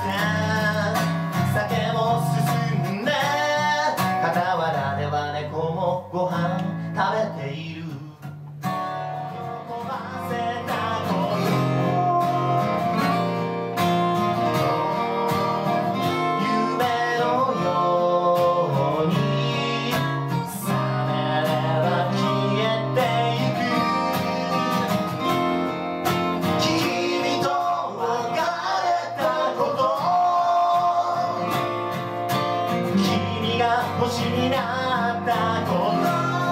酒も進んで傍らでは猫もご飯食べている。喜ばせたこと夢のように覚めれば消えていく。君と別れたこと君が星になったこと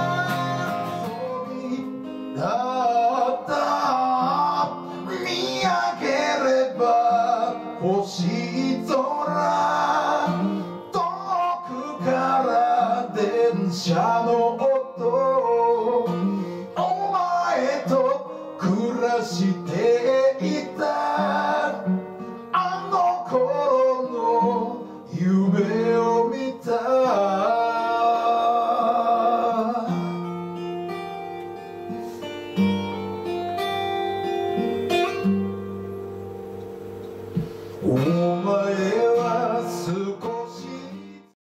だった見上げれば星空遠くから電車の音お前と暮らしていたあの頃の夢を見たお前